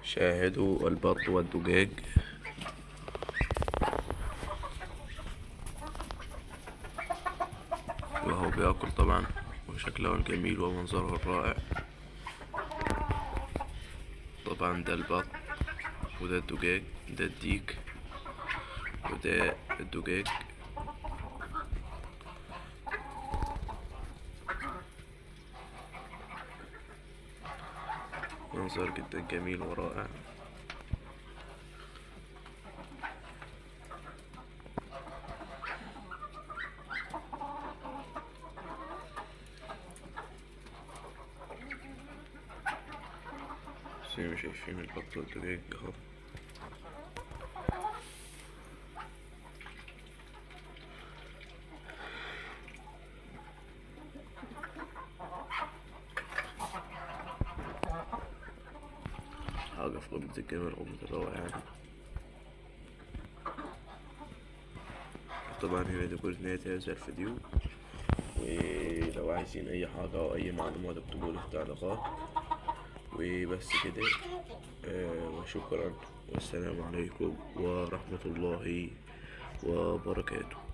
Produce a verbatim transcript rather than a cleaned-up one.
شاهدوا البط والدجاج. وهو بياكل طبعا، وشكله الجميل ومنظره الرائع. طبعا ده البط وده الدجاج، ده الديك وده الدجاج. منظر جدا جميل ورائع. زي ما شايفين البط والدجاج اهو. حاجة في قمة الجمال وقمة الروعة يعني. طبعا هنا دي كل نهاية هذا الفيديو، ولو عايزين أي حاجة أو أي معلومات اكتبولي في التعليقات. وبس كده، آه وشكرا، والسلام عليكم ورحمة الله وبركاته.